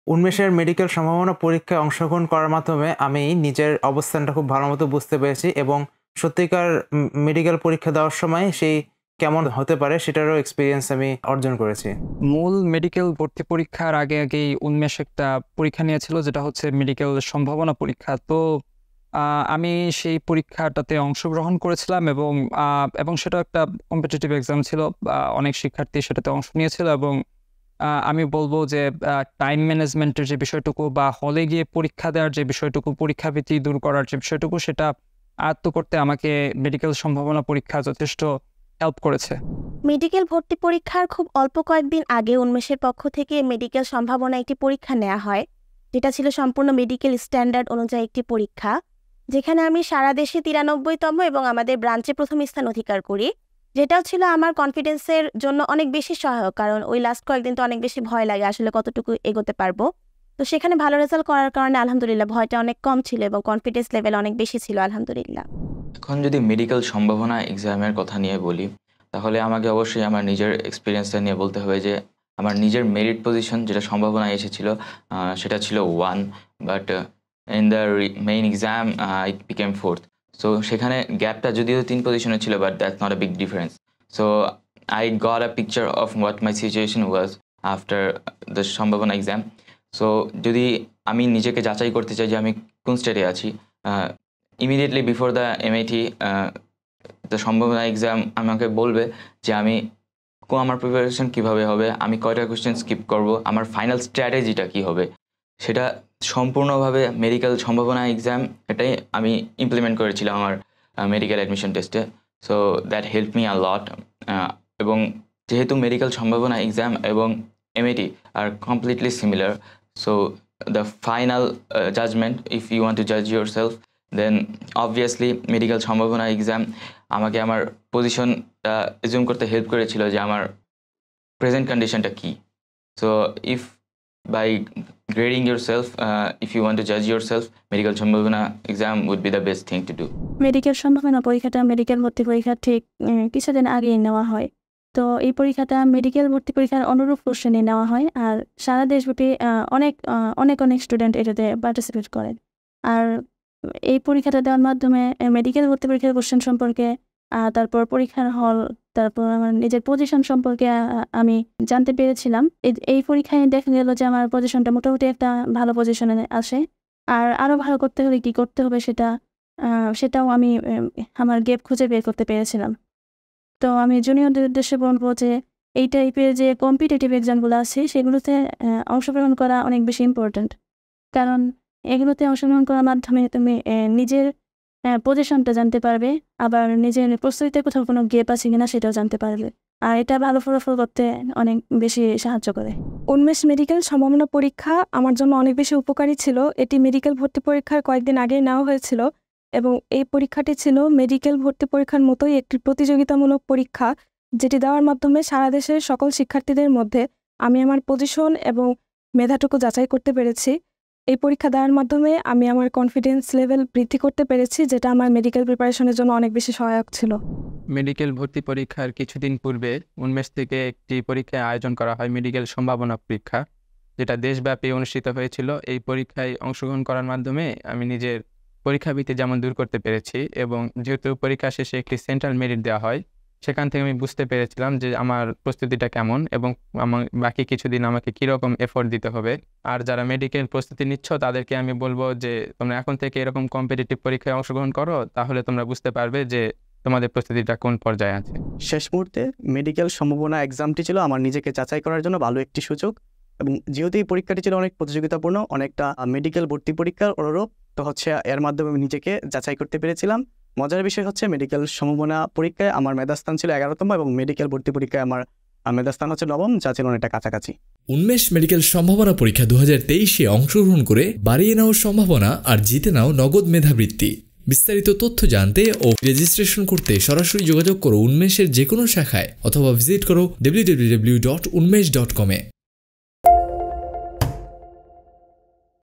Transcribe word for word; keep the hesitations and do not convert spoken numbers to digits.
উন্মেষের medical সম্ভাবনা পরীক্ষায় অংশগ্রহণ করার মাধ্যমে আমি নিজের অবস্থানটা খুব ভালো মতো বুঝতে পেরেছি এবং সত্যিকার মেডিকেল পরীক্ষা দেওয়ার সময় সেই কেমন হতে পারে সেটারও এক্সপিরিয়েন্স আমি অর্জন করেছি। মূল মেডিকেল ভর্তি পরীক্ষার আগে আগেই উন্মেষ একটা পরীক্ষা নিয়েছিল, যেটা হচ্ছে মেডিকেল সম্ভাবনা পরীক্ষা। তো আমি সেই পরীক্ষাটাতে অংশগ্রহণ করেছিলাম এবং এবং সেটা একটা কম্পিটিটিভ এক্সাম ছিল। অনেক শিক্ষার্থী সেটাতে অংশ নিয়েছিল এবং আমি বলবো যে টাইম ম্যানেজমেন্টের যে বিষয়টুকু বা হলে গিয়ে পরীক্ষা দেওয়ার যে বিষয়টুকু, পরীক্ষা ভীতি দূর করার যে বিষয়টুকু, সেটা আয়ত্ত করতে আমাকে মেডিকেল সম্ভাবনা পরীক্ষা যথেষ্ট হেল্প করেছে। মেডিকেল ভর্তি পরীক্ষার খুব অল্প কয়েকদিন আগে উন্মেষের পক্ষ থেকে মেডিকেল সম্ভাবনা একটি পরীক্ষা নেওয়া হয়, যেটা ছিল সম্পূর্ণ মেডিকেল স্ট্যান্ডার্ড অনুযায়ী একটি পরীক্ষা, যেখানে আমি সারা দেশে তিরানব্বইতম এবং আমাদের ব্রাঞ্চে প্রথম স্থান অধিকার করি, যেটাও ছিল আমার কনফিডেন্সের জন্য অনেক বেশি সহায়ক। কারণ ওই লাস্ট কয়েকদিন তো অনেক বেশি ভয় লাগে আসলে কতটুকু এগোতে পারবো। তো সেখানে ভালো রেজাল্ট করার কারণে আলহামদুলিল্লাহ ভয়টা অনেক কম ছিল এবং কনফিডেন্স লেভেল অনেক বেশি ছিল আলহামদুলিল্লাহ। এখন যদি মেডিকেল সম্ভাবনা এক্সামের কথা নিয়ে বলি, তাহলে আমাকে অবশ্যই আমার নিজের এক্সপিরিয়েন্সটা নিয়ে বলতে হবে যে আমার নিজের মেরিট পজিশন যেটা সম্ভাবনা এসেছিল সেটা ছিল one, but in the main exam I became fourth. So সেখানে গ্যাপটা যদিও তিন পজিশনে ছিল, but that's not a big difference. So I got a picture of what my situation was after the Sambhabona exam. So যদি আমি নিজেকে যাচাই করতে চাই যে আমি কোন স্টেটে আছি, immediately before the MIT the Sambhabona exam আমাকে বলবে যে আমি আমার প্রিপারেশন কীভাবে হবে, আমি কয়টা কোয়েশ্চেন স্কিপ করব, আমার ফাইনাল স্ট্র্যাটেজিটা কী হবে, সেটা সম্পূর্ণভাবে মেডিকেল সম্ভাবনা এক্সাম এটাই আমি ইমপ্লিমেন্ট করেছিলাম আমার মেডিকেল অ্যাডমিশন টেস্টে। So that help me a lot. এবং যেহেতু মেডিকেল সম্ভাবনা এক্সাম এবং এমএটি আর completely similar, so the final judgement if you want to জাজ yourself, then obviously medical Sambhabona exam আমাকে আমার পজিশনটা এজুম করতে হেল্প করেছিল যে আমার প্রেজেন্ট কন্ডিশনটা কী। So if by grading yourself, if you want to জাজ yourself, medical Sambhabona exam would be the best thing to do. Medical Sambhabona পরীক্ষাটা মেডিকেল ভর্তি পরীক্ষা ঠিক কিছুদিন আগেই নেওয়া হয়। তো এই পরীক্ষাটা মেডিকেল ভর্তি পরীক্ষার অনুরূপ কোশ্চেনে নেওয়া হয়, আর সারা দেশব্যাপী অনেক অনেক অনেক স্টুডেন্ট এটাতে পার্টিসিপেট করেন। আর এই পরীক্ষাটা দেওয়ার মাধ্যমে মেডিকেল ভর্তি পরীক্ষার কোশ্চেন সম্পর্কে, তারপর পরীক্ষার হল, তারপর আমার নিজের পজিশন সম্পর্কে আমি জানতে পেরেছিলাম। এই পরীক্ষায় দেখা গেল যে আমার পজিশনটা মোটামুটি একটা ভালো পজিশনে আসে। আর আরও ভালো করতে হলে কী করতে হবে সেটা সেটাও আমি আমার গ্যাপ খুঁজে বের করতে পেরেছিলাম। তো আমি জুনিয়রদের উদ্দেশ্যে বলবো যে এই টাইপের যে কম্পিটিটিভ এক্সামগুলো আছে সেগুলোতে অংশগ্রহণ করা অনেক বেশি ইম্পর্ট্যান্ট, কারণ এগুলোতে অংশগ্রহণ করার মাধ্যমে তুমি নিজের পজিশনটা জানতে পারবে, আবার নিজের প্রস্তুতিতে কোথাও কোনো গ্যাপ আছে কিনা সেটাও জানতে পারবে, আর এটা ভালো ফলাফল করতে অনেক বেশি সাহায্য করে। উন্মেষ মেডিকেল সম্ভাবনা পরীক্ষা আমার জন্য অনেক বেশি উপকারী ছিল। এটি মেডিকেল ভর্তি পরীক্ষার কয়েকদিন আগেই নেওয়া হয়েছিল এবং এই পরীক্ষাটি ছিল মেডিকেল ভর্তি পরীক্ষার মতোই একটি প্রতিযোগিতামূলক পরীক্ষা, যেটি দেওয়ার মাধ্যমে সারা দেশের সকল শিক্ষার্থীদের মধ্যে আমি আমার পজিশন এবং মেধাটুকু যাচাই করতে পেরেছি। এই পরীক্ষা দেওয়ার মাধ্যমে আমি আমার কনফিডেন্স লেভেল বৃদ্ধি করতে পেরেছি, যেটা আমার মেডিকেল প্রিপারেশনের জন্য অনেক বেশি সহায়ক ছিল। মেডিকেল ভর্তি পরীক্ষার কিছুদিন পূর্বে উন্মেষ থেকে একটি পরীক্ষার আয়োজন করা হয়, মেডিকেল সম্ভাবনা পরীক্ষা, যেটা দেশব্যাপী অনুষ্ঠিত হয়েছিল। এই পরীক্ষায় অংশগ্রহণ করার মাধ্যমে আমি নিজের পরীক্ষা ভীতি যেমন দূর করতে পেরেছি, এবং যেহেতু পরীক্ষা শেষে একটি সেন্ট্রাল মেরিট দেওয়া হয়, সেখান থেকে আমি বুঝতে পেরেছিলাম যে আমার প্রস্তুতিটা কেমন এবং আমার বাকি কিছুদিন আমাকে কীরকম এফোর্ট দিতে হবে। আর যারা মেডিকেল প্রস্তুতি নিচ্ছ তাদেরকে আমি বলবো যে তোমরা এখন থেকে এরকম কম্পিটিটিভ পরীক্ষায় অংশগ্রহণ করো, তাহলে তোমরা বুঝতে পারবে যে তোমাদের প্রস্তুতিটা কোন পর্যায়ে আছে। শেষ মুহূর্তে মেডিকেল সম্ভাবনা এক্সামটি ছিল আমার নিজেকে যাচাই করার জন্য ভালো একটি সুযোগ, এবং যেহেতু এই পরীক্ষাটি ছিল অনেক প্রতিযোগিতাপূর্ণ, অনেকটা মেডিকেল ভর্তি পরীক্ষার অনুরূপ, তো হচ্ছে এর মাধ্যমে আমি নিজেকে যাচাই করতে পেরেছিলাম। মজার বিষয় হচ্ছে মেডিকেল সম্ভাবনা পরীক্ষায় আমার মেধাস্থান ছিল এগারোতম এবং মেডিকেল ভর্তি পরীক্ষায় আমার মেধাস্থান হচ্ছে নবম, যা ছিল অনেকটা কাছাকাছি। উন্মেষ মেডিকেল সম্ভাবনা পরীক্ষা দু হাজার তেইশে অংশগ্রহণ করে বাড়িয়ে নাও সম্ভাবনা আর জিতে নাও নগদ মেধাবৃত্তি। বিস্তারিত তথ্য জানতে ও রেজিস্ট্রেশন করতে সরাসরি যোগাযোগ করো উন্মেষের যে কোনো শাখায়, অথবা ভিজিট করো W W W dot Unmesh dot com এ।